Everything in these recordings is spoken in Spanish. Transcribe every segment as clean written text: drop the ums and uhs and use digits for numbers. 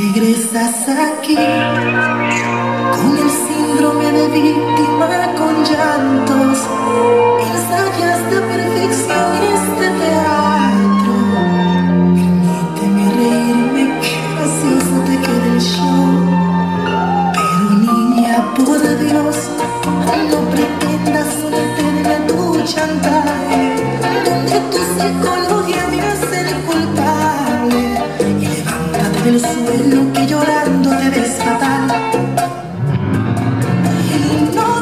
regresas aquí con el síndrome de víctima, con llantos. Ensayas de perfección este teatro. Permíteme reírme, que gracioso te queda el show. Pero niña, por Dios, no pretendas someterme a tu chantaje, donde tu psicología me hace el culpable. Y levántate del suelo, que llorando te ves fatal. Y no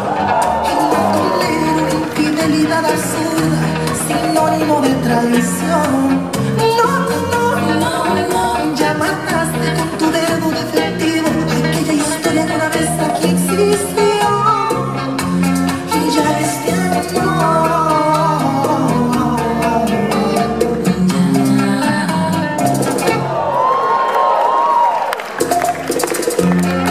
tolero infidelidad absurda, sinónimo de traición. No, ya mataste con tu dedo defectivo aquella historia que una vez aquí existió. Y ya este amor